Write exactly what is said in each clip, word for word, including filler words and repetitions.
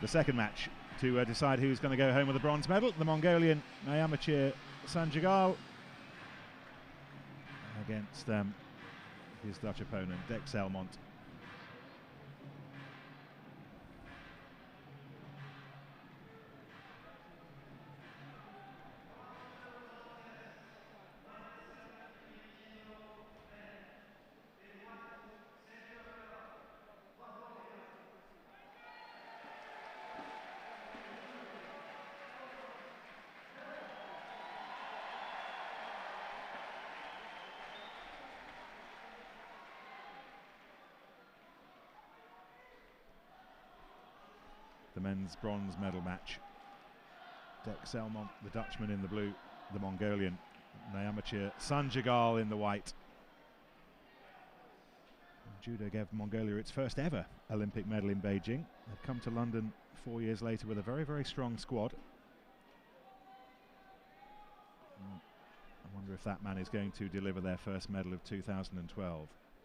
the second match to uh, decide who's going to go home with a bronze medal. The Mongolian Nyam-Ochir Sainjargal against um, his Dutch opponent, Elmont. The men's bronze medal match. Elmont, the Dutchman, in the blue, the Mongolian Nyam-Ochir Sainjargal in the white. Judo gave Mongolia its first ever Olympic medal in Beijing. They've come to London four years later with a very, very strong squad. I wonder if that man is going to deliver their first medal of two thousand twelve.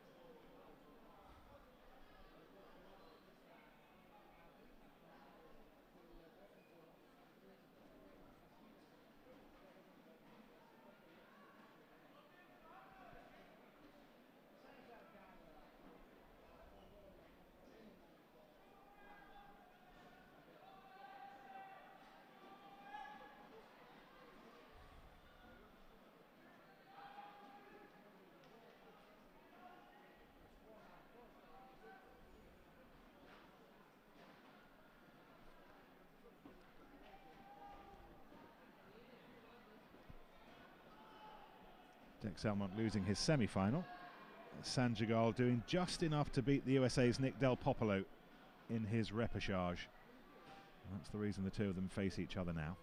Elmont losing his semi-final. Sainjargal doing just enough to beat the U S A's Nick Del Popolo in his repechage. And that's the reason the two of them face each other now.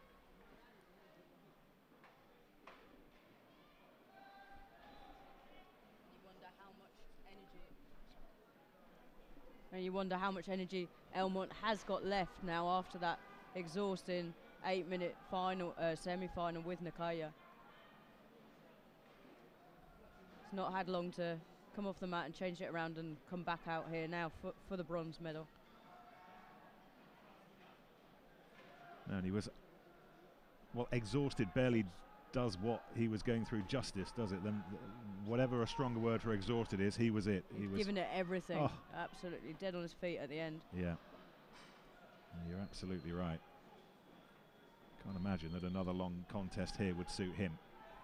You wonder how much energy and you wonder how much energy Elmont has got left now after that exhausting eight-minute final uh, semi-final with Nakaya. He's not had long to come off the mat and change it around and come back out here now for, for the bronze medal. No, and he was, well, exhausted. Barely does what he was going through justice, does it? Then, whatever a stronger word for exhausted is, he was it. He He's was giving it everything. Oh. Absolutely dead on his feet at the end. Yeah, you're absolutely right. Can't imagine that another long contest here would suit him.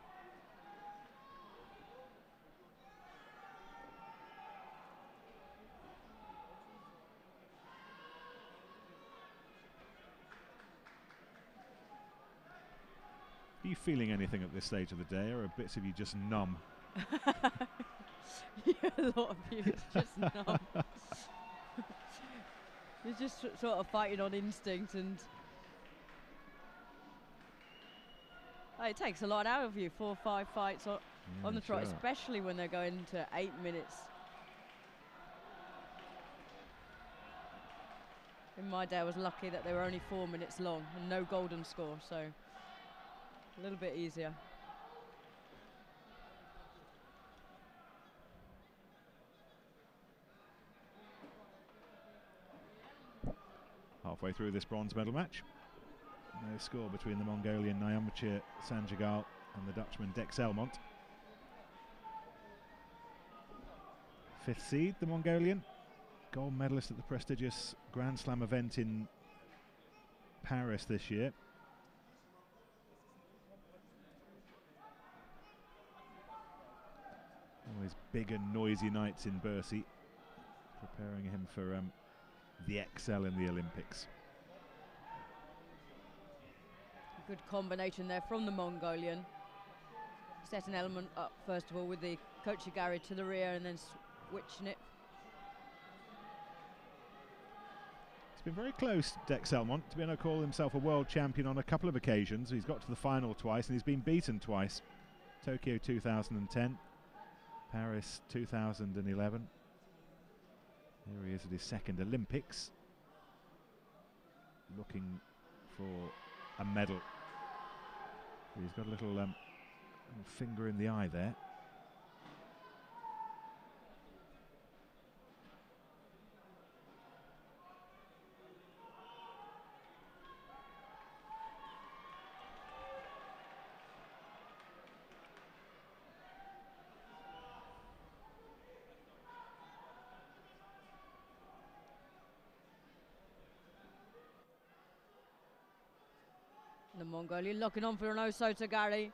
Are you feeling anything at this stage of the day, or are bits of you just numb? Yeah, a lot of you is just numb. You're just sort of fighting on instinct, and oh, it takes a lot out of you. Four or five fights on, Yeah, on the trot, sure. especially when they're going to eight minutes. In my day, I was lucky that they were only four minutes long and no golden score, so a little bit easier. Halfway through this bronze medal match, no score between the Mongolian Nyam-Ochir Sainjargal and the Dutchman Elmont. Fifth seed, the Mongolian, gold medalist at the prestigious Grand Slam event in Paris this year. Always big and noisy nights in Bercy, preparing him for um, the X L in the Olympics. Good combination there from the Mongolian. Set an element up first of all with the Kochigari to the rear and then switching it. It's been very close, Elmont, to be able to call himself a world champion on a couple of occasions. He's got to the final twice and he's been beaten twice. Tokyo two thousand ten, Paris two thousand eleven. Here he is at his second Olympics, looking for a medal. He's got a little, um, little finger in the eye there. The Mongolian locking on for an Osota Gary.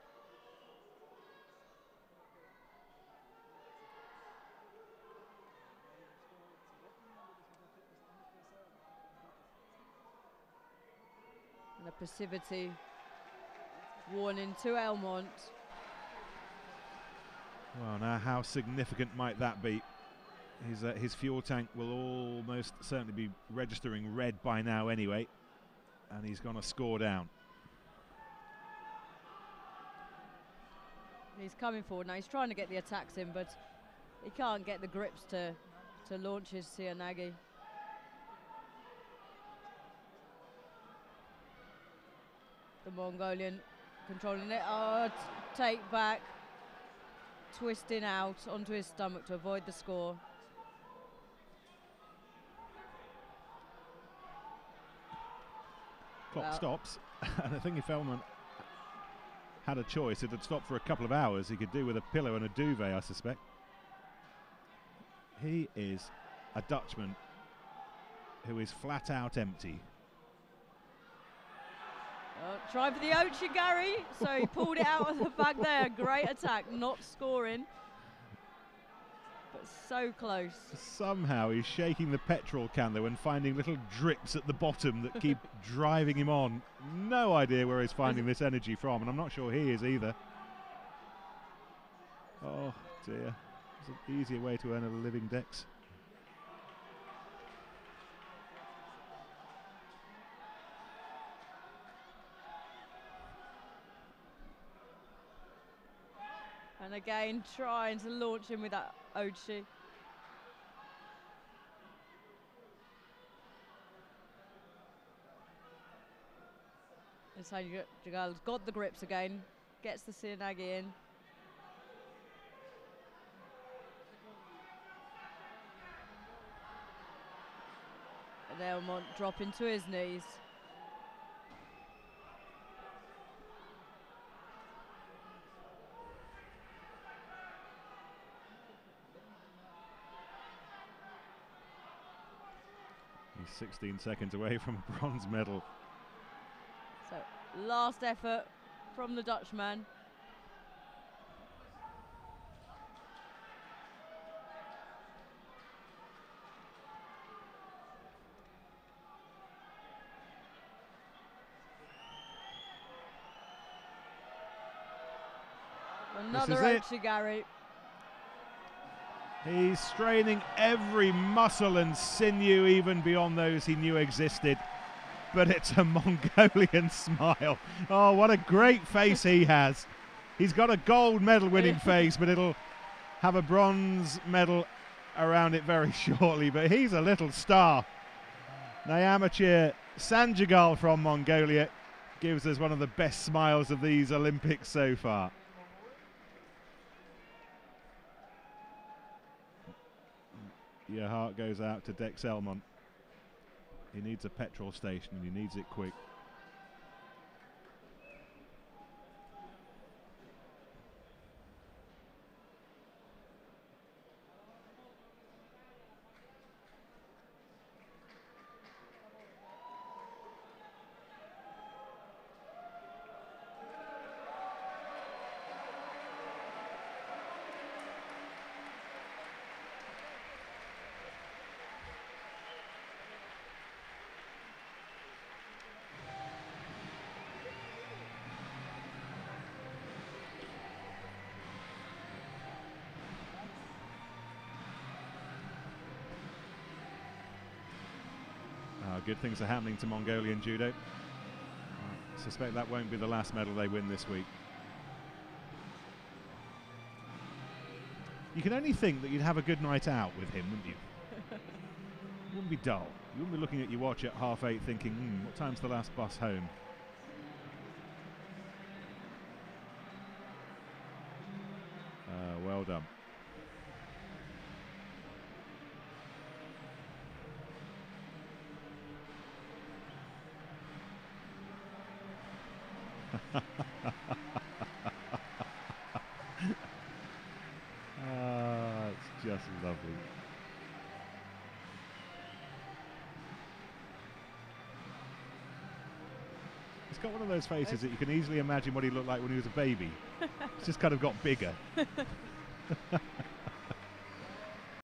And a passivity warning to Elmont. Well, now how significant might that be? His, uh, his fuel tank will almost certainly be registering red by now anyway, and he's going to score down. He's coming forward now. He's trying to get the attacks in, but he can't get the grips to to launch his Sainjargal. The Mongolian controlling it. Oh, take back, twisting out onto his stomach to avoid the score. Clock Well. stops, and I think if Elmont had a choice, it had stopped for a couple of hours. He could do with a pillow and a duvet, I suspect. He is a Dutchman who is flat out empty. Oh, trying for the Ochir Gary, so he pulled it out of the bag there. Great attack, not scoring, but so close. Somehow he's shaking the petrol can though and finding little drips at the bottom that keep driving him on. No idea where he's finding this energy from, and I'm not sure he is either. Oh dear, there's an easier way to earn a living, Dex. And again, trying to launch him with that Ochir. And Sainjargal's got the grips again, gets the Sainjargal in. And Elmont dropping to his knees. He's sixteen seconds away from a bronze medal. So last effort from the Dutchman. Another Ochir Gary. He's straining every muscle and sinew, even beyond those he knew existed. But it's a Mongolian smile. Oh, what a great face he has. He's got a gold medal winning face, but it'll have a bronze medal around it very shortly. But he's a little star. Nyam-Ochir Sainjargal from Mongolia gives us one of the best smiles of these Olympics so far. Your heart goes out to Dex Elmont. He needs a petrol station and he needs it quick. Good things are happening to Mongolian judo. I suspect that won't be the last medal they win this week. You can only think that you'd have a good night out with him, wouldn't you? You wouldn't be dull. You wouldn't be looking at your watch at half eight thinking, hmm, what time's the last bus home? Uh, well done. Ah, it's just lovely. It's got one of those faces that you can easily imagine what he looked like when he was a baby. He's just kind of got bigger.